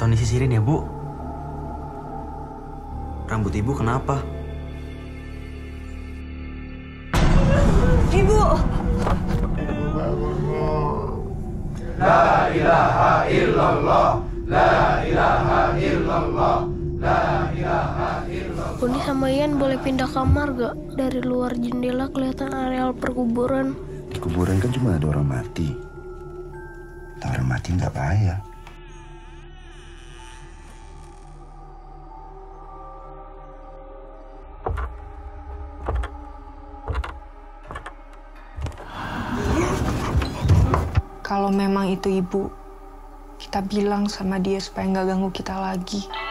Tolong disisirin ya, Bu. Rambut Ibu kenapa? Ibu! La ilaha illallah, la ilaha illallah, la ilaha illallah. Boni sama Ian boleh pindah kamar gak? Dari luar jendela kelihatan areal perkuburan. Di kuburan kan cuma ada orang mati. Orang mati nggak bahaya. Kalau memang itu ibu, kita bilang sama dia supaya nggak ganggu kita lagi.